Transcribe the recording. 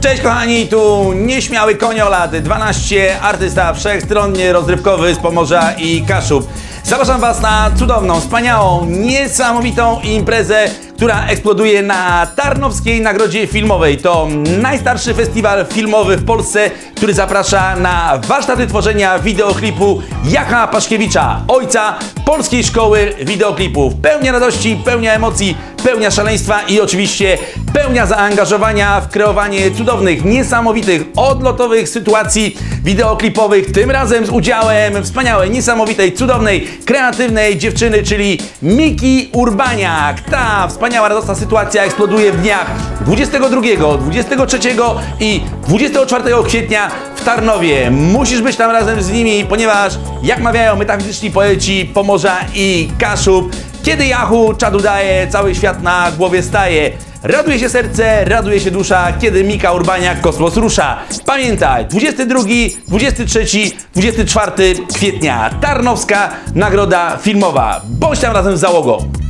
Cześć kochani, tu nieśmiały konio lat 12, artysta wszechstronnie rozrywkowy z Pomorza i Kaszub. Zapraszam Was na cudowną, wspaniałą, niesamowitą imprezę, która eksploduje na Tarnowskiej Nagrodzie Filmowej. To najstarszy festiwal filmowy w Polsce, który zaprasza na warsztaty tworzenia wideoklipu Jacha Paszkiewicza, ojca polskiej szkoły wideoklipów. Pełnia radości, pełnia emocji, pełnia szaleństwa i oczywiście pełnia zaangażowania w kreowanie cudownych, niesamowitych, odlotowych sytuacji wideoklipowych. Tym razem z udziałem wspaniałej, niesamowitej, cudownej, kreatywnej dziewczyny, czyli Miki Urbaniak. Ta wspaniała, radosna sytuacja eksploduje w dniach 22, 23 i 24 kwietnia w Tarnowie. Musisz być tam razem z nimi, ponieważ jak mawiają metafizyczni poeci Pomorza i Kaszub, kiedy Jachu czadu daje, cały świat na głowie staje. Raduje się serce, raduje się dusza, kiedy Mika Urbaniak kosmos rusza. Pamiętaj, 22, 23, 24 kwietnia Tarnowska Nagroda Filmowa. Bądź tam razem z załogą.